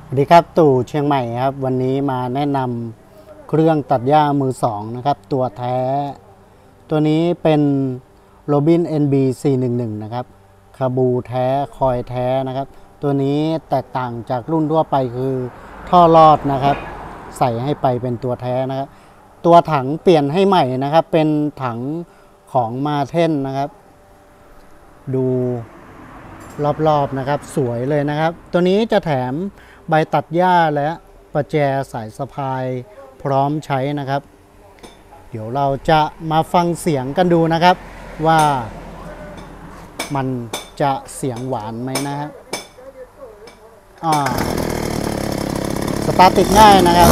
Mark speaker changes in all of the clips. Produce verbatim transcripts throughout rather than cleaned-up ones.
Speaker 1: สวัสดีครับตู่เชียงใหม่ครับวันนี้มาแนะนำเครื่องตัดหญ้ามือสองนะครับตัวแท้ตัวนี้เป็น Robin เอ็น บี สี่หนึ่งหนึ่ง นะครับคาบูแท้คอยแท้นะครับตัวนี้แตกต่างจากรุ่นทั่วไปคือท่อรอดนะครับใส่ให้ไปเป็นตัวแท้นะครับตัวถังเปลี่ยนให้ใหม่นะครับเป็นถังของมาเทนนะครับดูรอบๆนะครับสวยเลยนะครับตัวนี้จะแถมใบตัดหญ้าและประแจสายสะพายพร้อมใช้นะครับเดี๋ยวเราจะมาฟังเสียงกันดูนะครับว่ามันจะเสียงหวานไหมนะฮะอ่าสตาร์ทติดง่ายนะครับ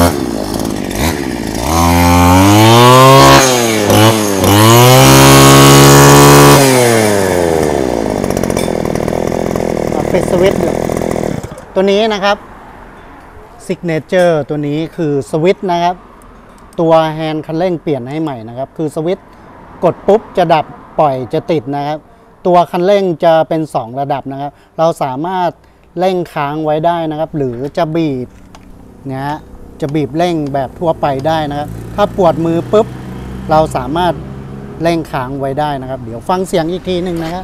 Speaker 1: ปิดสวิตช์อยู่ตัวนี้นะครับซิกเนเจอร์ตัวนี้คือสวิตช์นะครับตัวแฮนด์คันเร่งเปลี่ยนให้ใหม่นะครับคือสวิตช์กดปุ๊บจะดับปล่อยจะติดนะครับตัวคันเร่งจะเป็นสองระดับนะครับเราสามารถเร่งค้างไว้ได้นะครับหรือจะบีบนะฮะจะบีบเร่งแบบทั่วไปได้นะครับถ้าปวดมือปุ๊บเราสามารถเร่งค้างไว้ได้นะครับเดี๋ยวฟังเสียงอีกทีหนึ่งนะครับ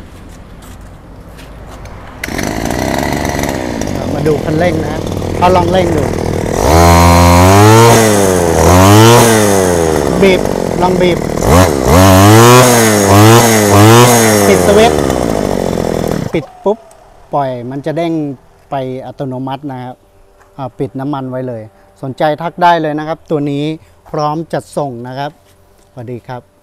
Speaker 1: มาดูคันเร่งนะเขาลองเร่งดูบีบลองบีบปิดสวิตช์ปิดปุ๊บปล่อยมันจะเด้งไปอัตโนมัตินะครับปิดน้ำมันไว้เลยสนใจทักได้เลยนะครับตัวนี้พร้อมจัดส่งนะครับสวัสดีครับ